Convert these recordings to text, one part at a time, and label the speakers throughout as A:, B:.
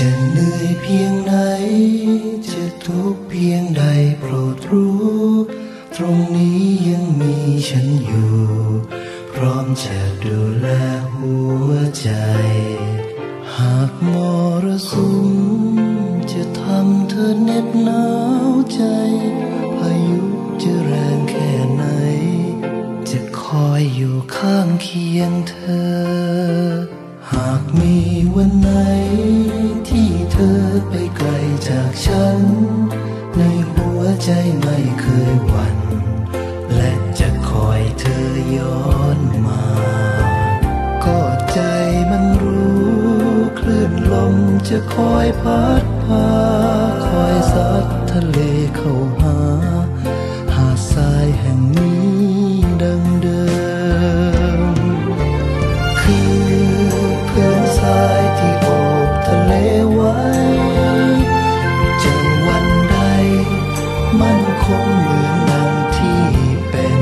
A: จะเหนื่อยเพียงไหนจะทุกข์เพียงใดโปรดรู้ตรงนี้ยังมีฉันอยู่พร้อมจะดูแลหัวใจหากมรสุมจะทำเธอเหน็บหนาวใจพายุจะแรงแค่ไหนจะคอยอยู่ข้างเคียงเธอหากมีวันไหนที่เธอไปไกลจากฉันในหัวใจไม่เคยหวั่นและจะคอยเธอย้อนมาก็ใจมันรู้คลื่นลมจะคอยพัดพาคอยซัดทะเลเข้าหาหาดทรายแห่งนี้ดังเดิมคือพื้นทรายที่โอบทะเลไว้จะวันใดมั่นคงเหมือนดังที่เป็น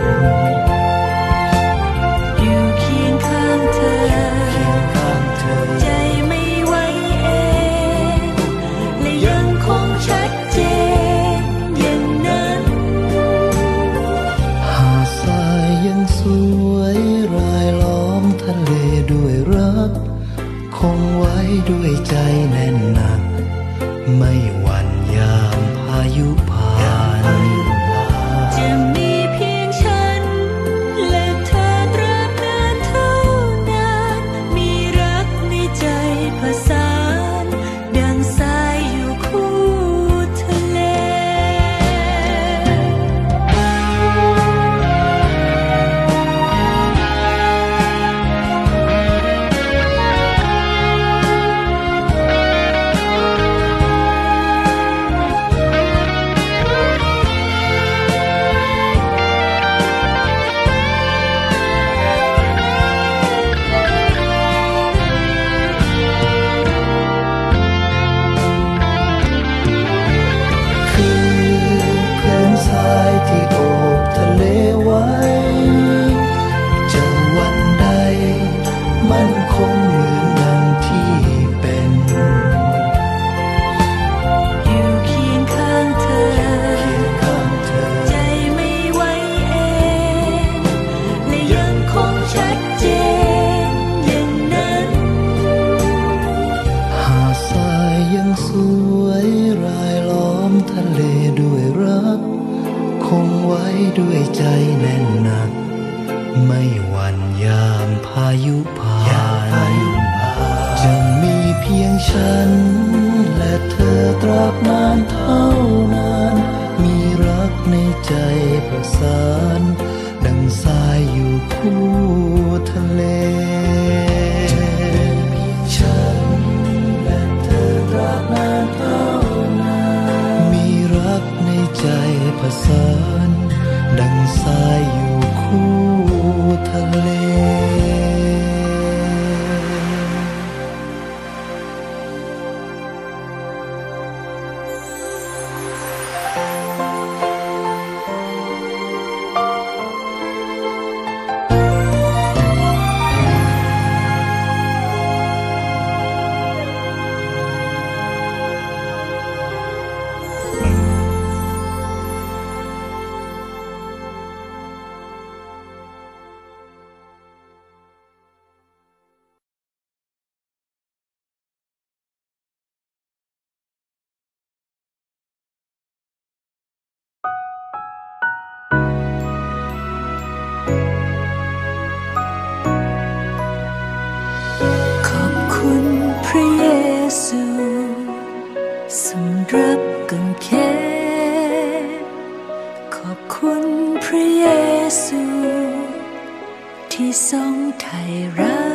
B: อยู่เคียงข้างเธอใจไม่ไหวเองและยังคงชัดเจนอย่างนั้น
A: หาดทรายยังสวยรายล้อมทะเลด้วยรักคงไว้ด้วยใจแน่นหนักไม่หวั่นยามพายุผ่าน
B: จะมีเพียงฉันและเธอตราบนานเท่านานมีรักในใจผสานดังสายอยู่คู่ทะเล
A: ที่โอบทะเลไว้จะวันใดมั่นคงเหมือนดังที่เป็น
B: อยู่เคียงข้างเธอใจไม่ไหวเองและยังคงชัดเจนอย่างนั้น
A: หาดทรายยังสวยรายล้อมทะเลด้วยรักคงไว้ด้วยใจแน่นหนักไม่หวั่นยามพายุผ่านจะมีเพียงฉันและเธอตราบนานเท่านานมีรักในใจประสานดังสายอยู่คู่ทะเลจะเป็นเพียงฉันและเธอตราบนานเท่านานมีรักในใจประสานดังสายอยู่คู่ทะเล
B: พระเยซูทรงรับกางเขนขอบคุณพระเยซูที่ทรงไถ่เรา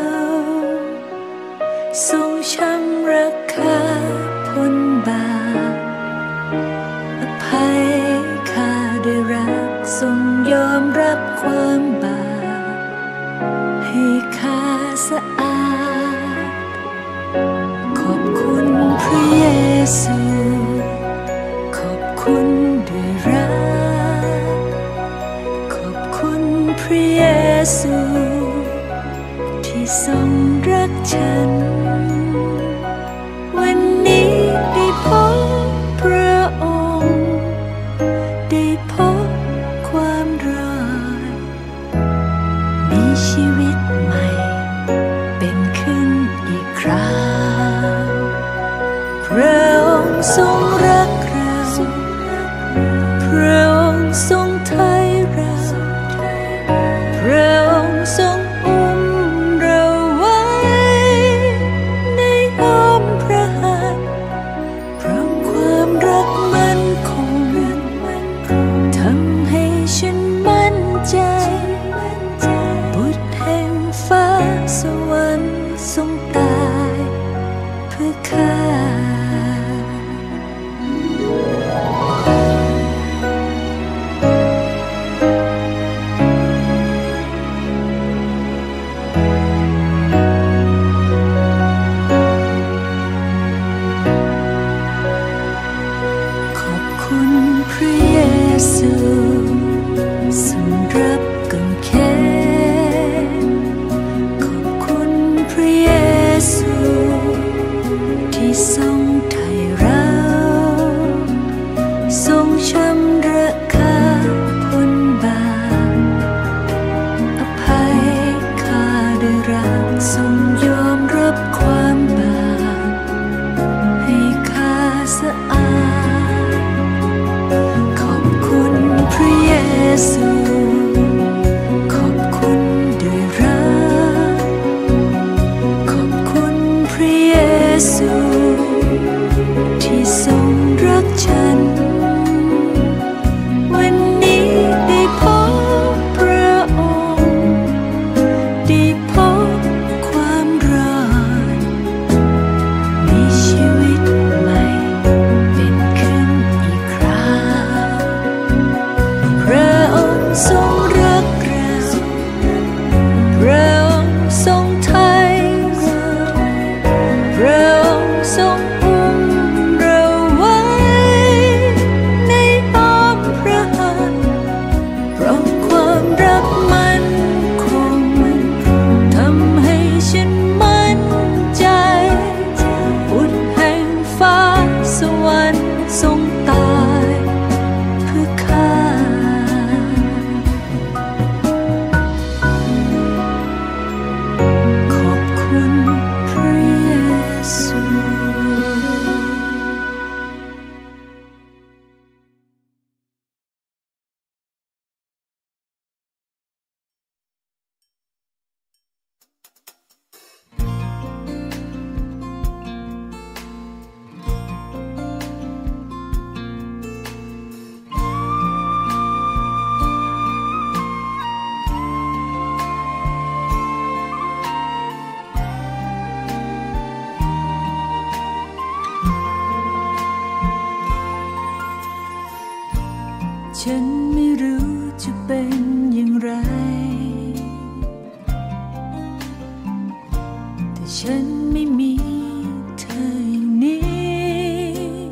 B: ทรงชำระค่าพ้นบาปอภัยข้าด้วยรักทรงยอมรับความบาปให้ข้าสะอาดขอบคุณพระเยซูขอบคุณด้วยรักขอบคุณพระเยซูที่ทรงรักฉันวันระองค์ทรงรักเราพระองค์ทรงไถ่เราพระองค์ทรงอุ้มเราไว้ในอ้อมพระหัตถ์เพราะความรักมั่นคงทำให้ฉันมั่นใจบุตรแห่งฟ้าสวรรค์ทรงตายเพื่อข้าขอบคุณพระเยซูสำหรับกางเขนขอบคุณพระเยซูที่ทรงไถ่เราทรงชำระค่าพ้นบาปอภัยข้าได้รับทรงยอมรับความบาปให้ข้าสะอาดขอบคุณพระเยซูขอบคุณด้วยรักขอบคุณพระเยซูที่ทรงรักฉันวันนี้ได้พบพระองค์ได้พบความรอดมีชีวิตใหม่เป็นขึ้นอีกครั้งพระองค์ทรงรักเราพระองค์ทรงไถ่เราพระองค์ทรงอุ้มเราไว้ในอ้อมพระหัตถ์เพราะความรักมั่นคงทำให้ฉันมั่นใจบุตรแห่งฟ้าสวรรค์ทรงตายเพื่อข้าขอบคุณพระเยซู ฉันไม่รู้จะเป็นอย่างไรแต่ฉันไม่มีเธออย่างนี้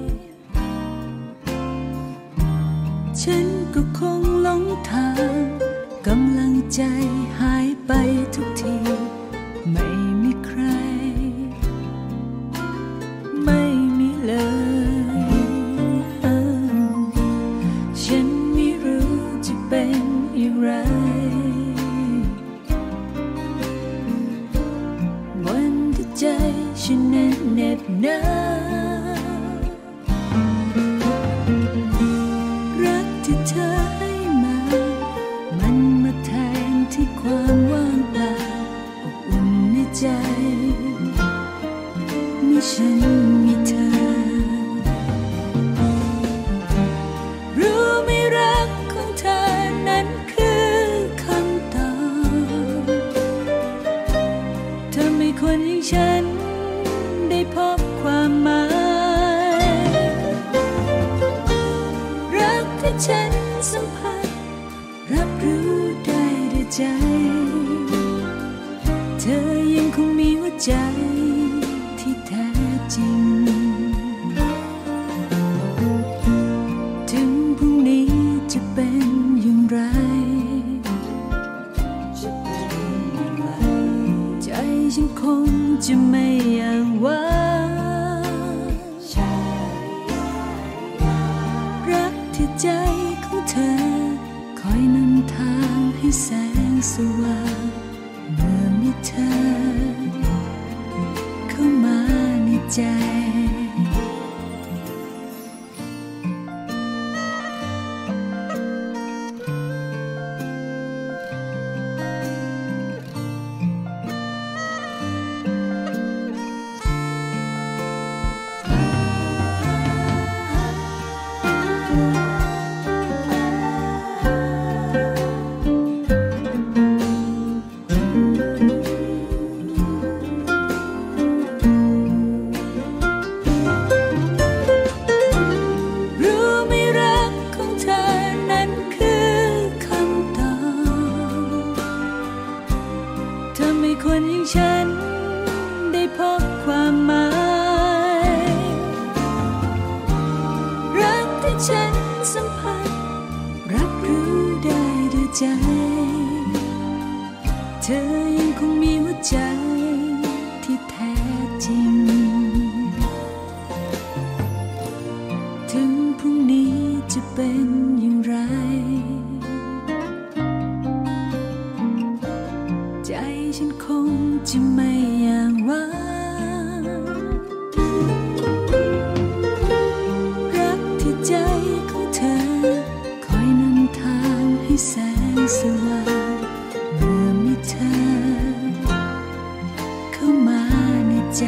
B: ฉันก็คงหลงทางกำลังใจหายไปทุกทีไม่มีใครไม่มีเลยฉันไม่รู้จะเป็นอย่างไรวันที่ใจฉันนั้นเหน็บหนาวรักที่เธอให้มามันมาแทนที่ความว่างเปล่าอบอุ่นในใจเมื่อฉันมีเธอรู้ไหมรักของเธอนั้นคือคำตอบเธอไม่ควรอย่างฉันได้พบความหมายรักที่ฉันสัมผัสรับรู้ได้ด้วยใจเธอยังคงมีหัวใจที่แท้จริงถึงพรุ่งนี้จะเป็นอย่างไรใจฉันคงจะไม่อ้างว้างรักที่ใจของเธอคอยนำทางให้แสงสว่างเมื่อมีเธอเข้ามาในใจใจเธอยังคงมีหัวใจที่แท้จริงถึงพรุ่งนี้จะเป็นอย่างไรใจฉันคงจะไม่อย่างว่ารักที่ใจของเธอคอยนำทางให้แสงสว่างเมื่อมีเธอเข้ามาในใจ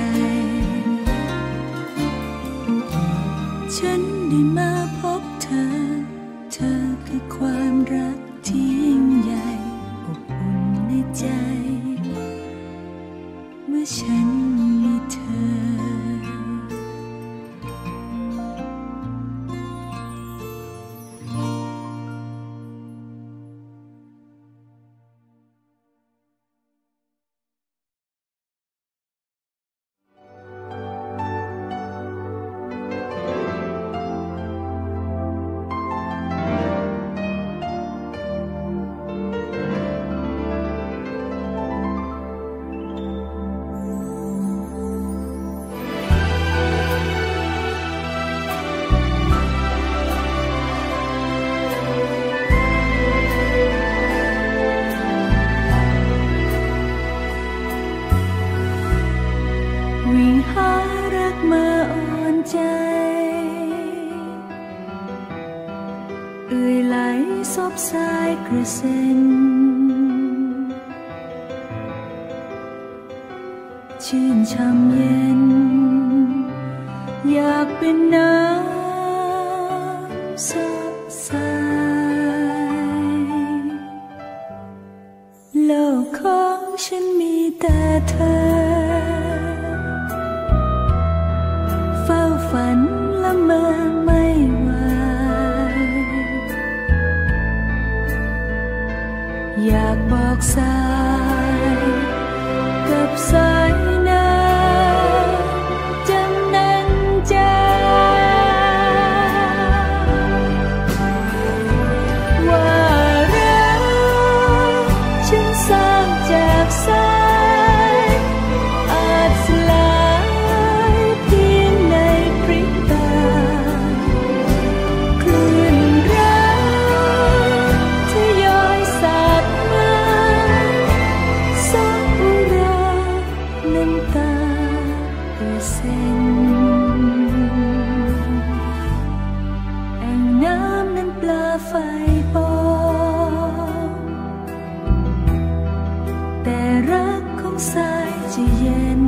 B: ฉันได้มาพบเธอเธอคือความรักที่ยิ่งใหญ่อบอุ่นในใจเมื่อฉันมีเธอวิ่งหารักมาอ่อนใจเอื่อยไหลซบสายกระเซ็นชื่นช่ำเย็นอยากเป็นน้ำซบสายโลกของฉันมีแต่เธอฝันละเมอไม่ไหวอยากบอกสายกับสายน้ำจำนันใจว่ารักฉันสร้างจากสายอาจสลายไฟปองแต่รักของสายจะเย็น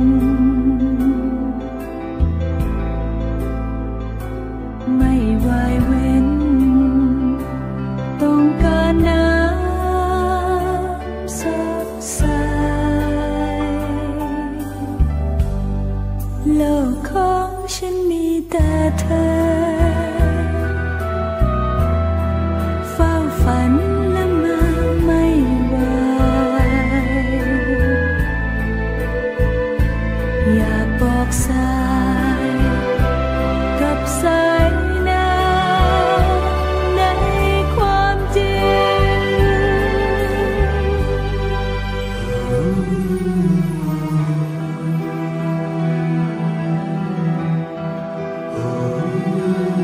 B: ไม่วายเว้นต้องการน้ำสดใสโลกของฉันมีแต่เธอฝันละเมอไม่ไหวอยากบอกสายกับสายน้ำในความจริง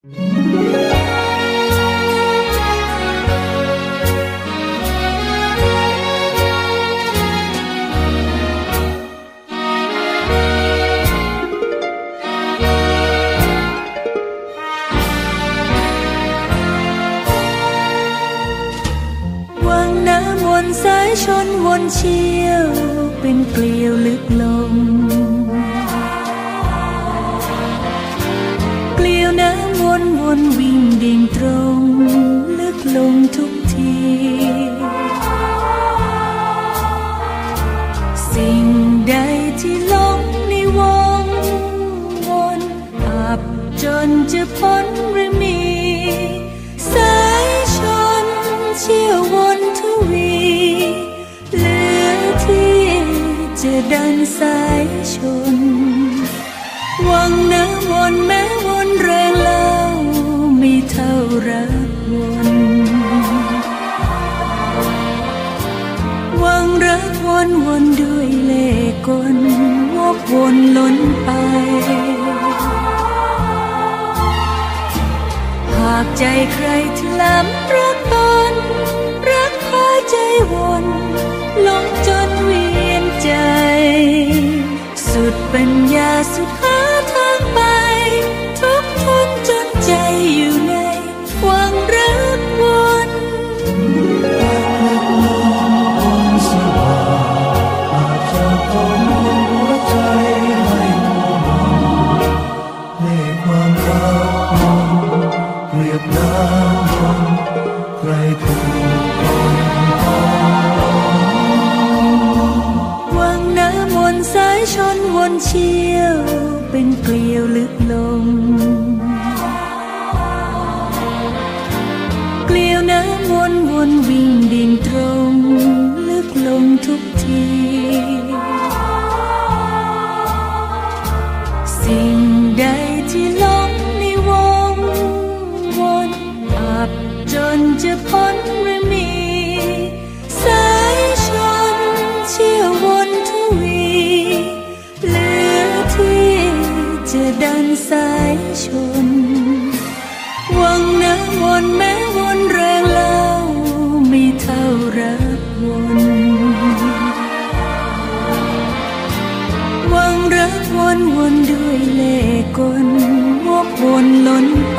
B: สายชนวนเชี่ยวเป็นเกลียวลึกลงเกลียวน้ำวนวิ่งดิ่งตรงลึกลงทุกทีสิ่งใดที่ลงในวงวนอับจนจะพ้นหรือมีสายชนเชี่ยววนทวีเหลือที่จะดันสายชนวังน้ำวนแม้วนแรงเล่าไม่เท่ารักวนวังรักวนด้วยเล่ห์กลวกวนล้นไปหากใจใครที่ล้ำรักตนรักพาใจวนลงจนเวียนใจสุดปัญญาสุดหาทางไปทุกทนจนใจอยู่ในวังรักวน
A: สว่างอาจจะพบหัวใจให้มัวมองเล่ห์ความรักมนเปรียบน้ำมนใครถูก
B: วังน้ำวนสายชนวนเชี่ยวเป็นเกลียวลึกลงเกลียวน้ำวนวิ่งดิ่งตรงลึกลงทุกทีสิ่งใดที่ลงในวงวนอับจนจะพ้นหรือมีสายชนเชี่ยววนทวีเหลือที่จะดันสายชนวังน้ำวนแม้วนแรงเล่าไม่เท่ารักวนวังรักวนด้วยเล่ห์กลวกวนล้นไป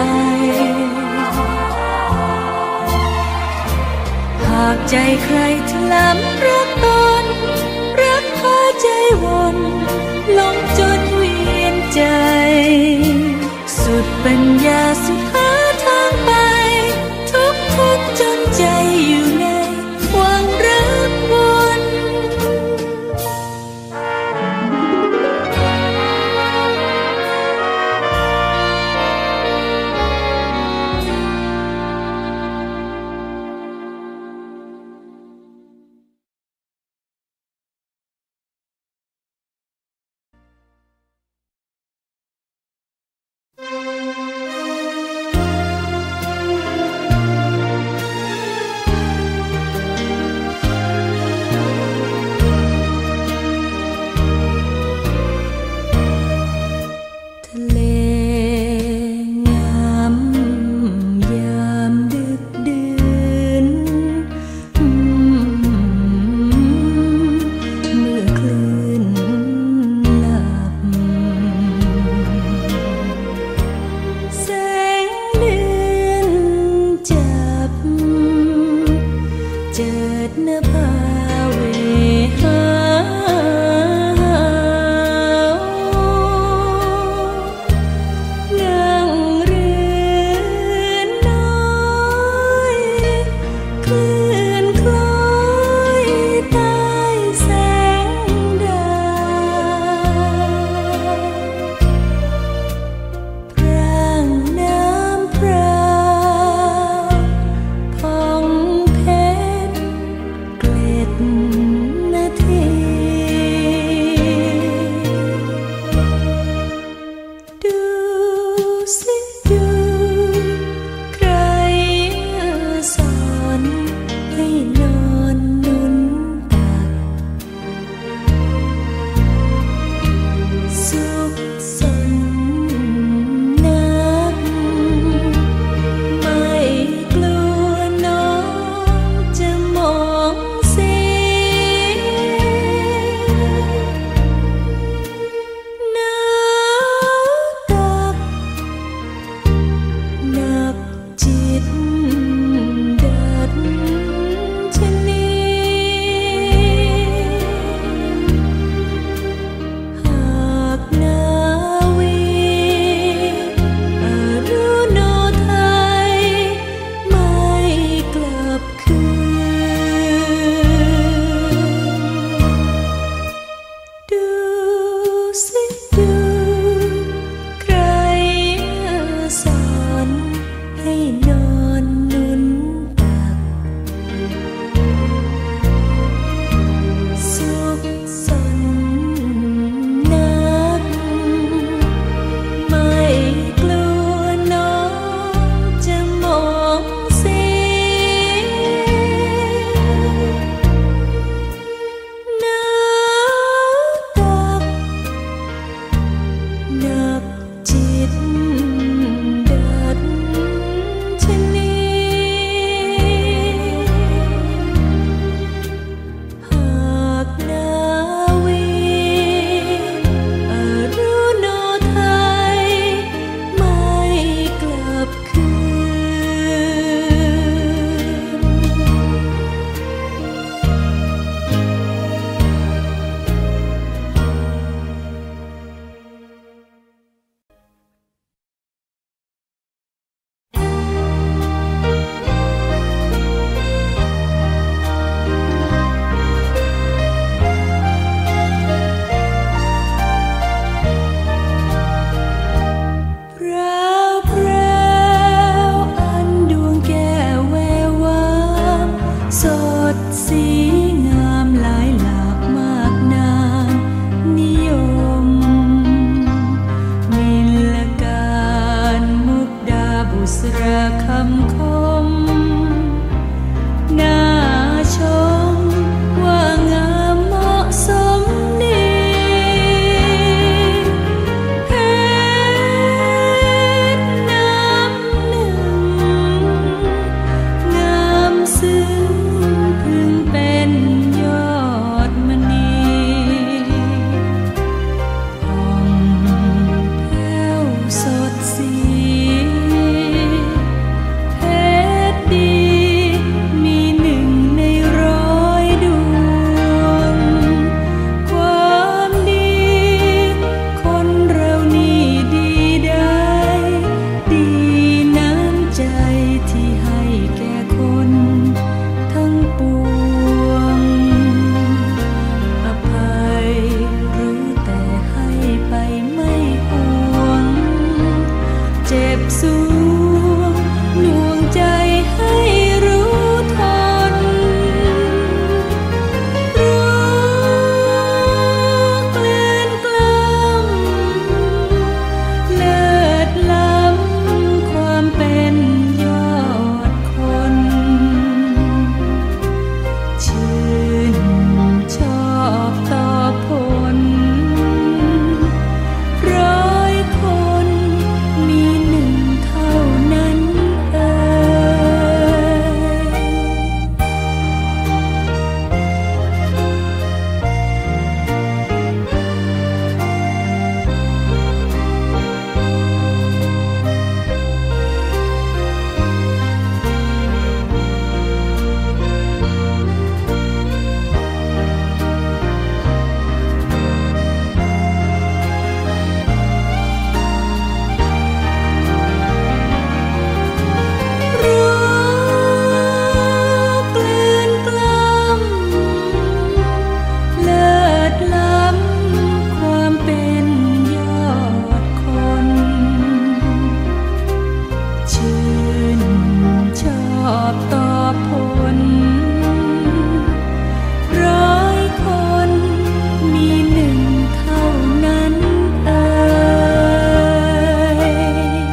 B: หากใจใครที่ล้ำรักตนรักพาใจวนลงจนเวียนใจสุดปัญญาสุดหาทางไปทุกทนจนใจอยู่ในวังรักวนสระคำคมน่าชมว่างามเหมาะสมดีเพชรน้ำหนึ่งงามซึ้งพึงเป็นยอดมณีผ่องแผ้วสดสีเพชรดีมีหนึ่งในร้อยดวงความดีคนเรานี่ดีได้ดีน้ำใจที่ให้แก่คนทั้งปวงอภัยรู้แต่ให้ไปไม่ห่วงเจ็บสวงหน่วงใจให้รู้ทนรู้เกลื่อนกล้ำเลิศล้ำความเป็นยอดคนชื่นชอบต่อผลร้อยคนมีหนึ่งเท่านั้นเอ่รู้เกลื่อนกล้ำเลิศล้ำความเป็นยอดคนชื่นชอบต่อผลร้อยคนมีหนึ่งเท่านั้นเอ่ย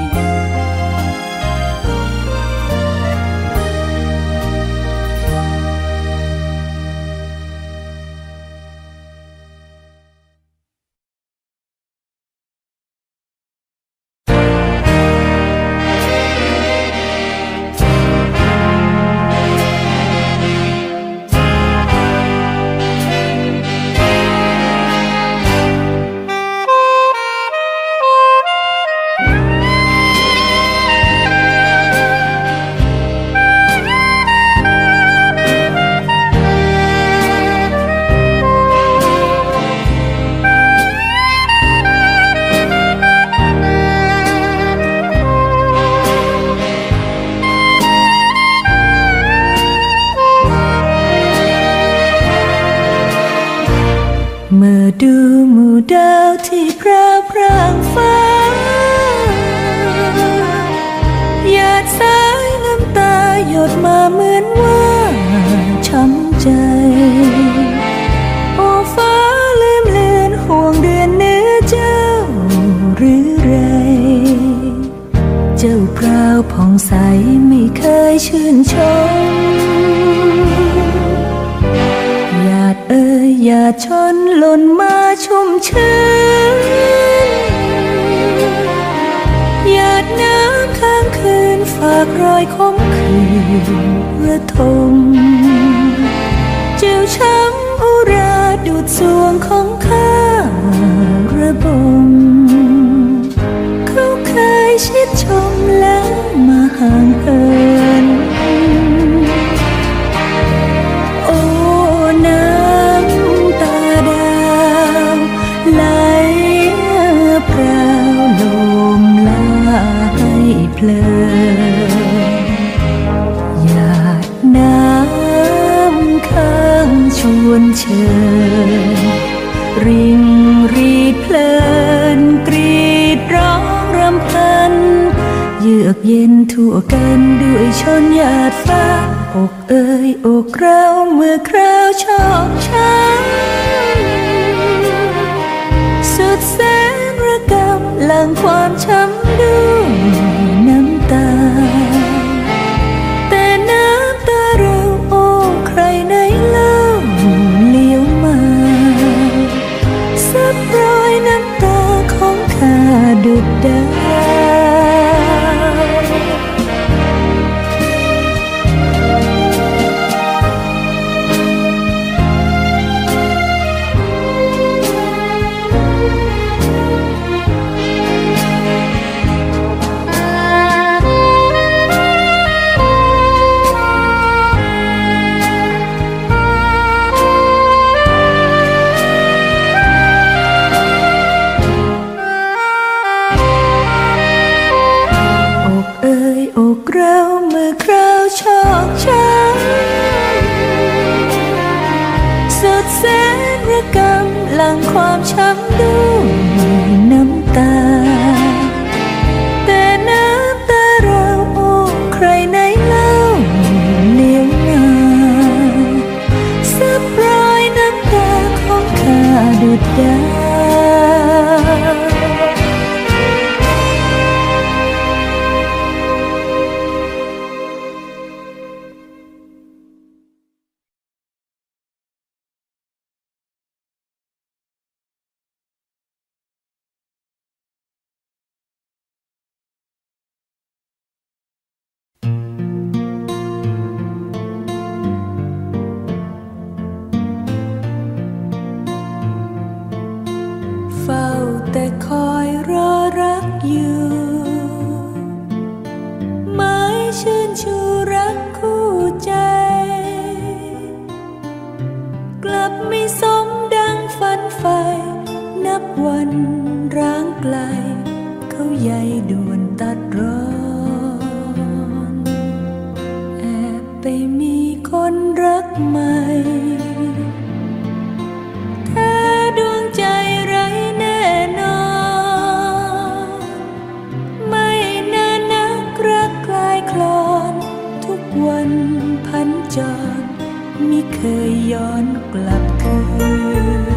B: เมื่อดูหมู่ดาวที่พร่าพร่างฟ้าหยาดสายน้ำตาหยดมาเหมือนว่าช้ำใจโอ้ฟ้าลืมเลือนห่วงเดือนเนื้อเจ้าหรือไรเจ้าพราวผ่องใสไม่เคยชื่นชมหยาดเอ่ยหยาดชนหล่นมาชุ่มชื้นหยาดน้ำค้างคืนฝากรอยคมคืนระทมเจียวช้ำอุราดูดสวงของข้าระบมเขาเคยชิดชมแล้วมาห่างเหินโอ้น้ำตาดาวไหลพราวลมลาให้เพลินหยาดน้ำค้างชวนเชิญริงรีดเพลินกรีดร้องรำพันเยือกเย็นทั่วกันด้วยชนหยาดฟ้าอกเอ่ยอกเราเมื่อคราวชอกช้ำสุดแสนระกำหลั่งความช้ำด้วยน้ำตาวชอกช้ำสุดแสนระกำหลังความช้ำด้วยน้ำตาแต่น้ำตาเราโอ้ใครไหนเล่าเหนียวมาซับรอยน้ำตาของข้าดุจดาวเฝ้าแต่คอยรอรักอยู่หมายชื่นชูรักคู่ใจกลับไม่สมดังฝันใฝ่นับวันร้างไกลเขาใยด่วนตัดร้อนแอบไปมีคนรักใหม่ดวงใจไร้แน่นอนไม่นานนักรักคลายคลอนทุกวันพันจรมิเคยย้อนกลับคืน